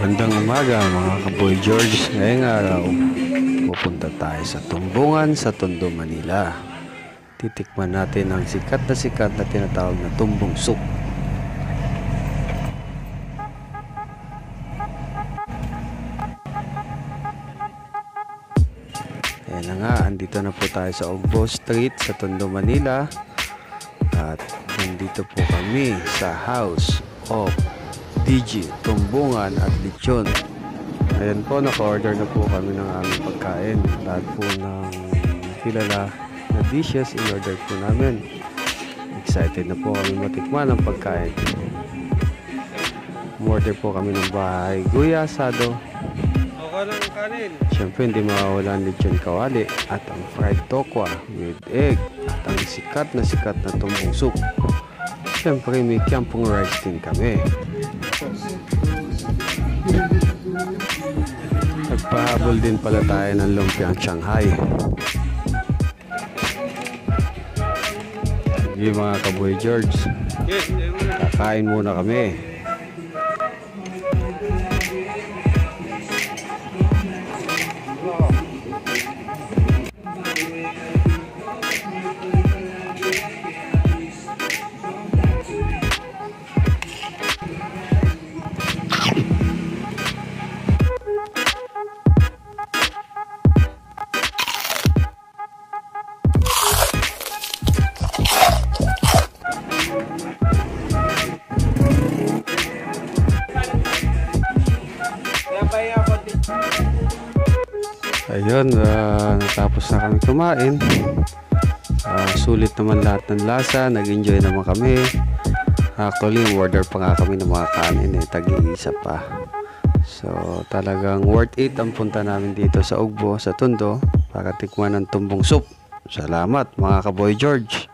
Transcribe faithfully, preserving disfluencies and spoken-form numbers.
Magandang umaga mga kaboy George. Ngayong araw, pupunta tayo sa Tumbungan sa Tondo, Manila. Titikman natin ang sikat na sikat na tinatawag na tumbong soup. Ayan na nga, andito na po tayo sa Ugbo Street sa Tondo, Manila. At nandito po kami sa House of D J Tumbungan at Lechon. Ayan po, naka-order na po kami ng aming pagkain. Lahat po ng kilala na dishes in-order po namin. Excited na po kami matikman ang pagkain. Umorder po kami ng bahay guya asado. Okay lang ang kanin. Siyempre hindi mawawala ang lechon kawali at ang fried tokwa with egg at ang sikat na sikat na tumbong soup. Siyempre may kampong rice din kami. Nagpahabol din pala tayo ng lumpiang Shanghai. Sige mga kaboy George, Yes, kakain muna kami. Ayun, uh, natapos na kami kumain. Uh, sulit naman lahat ng lasa. Nag-enjoy naman kami. Actually, order pa nga kami ng mga kanin eh, tag-iisa pa. So, talagang worth it ang punta namin dito sa Ugbo, sa Tondo, para tikman ng tumbong soup. Salamat mga kaboy George.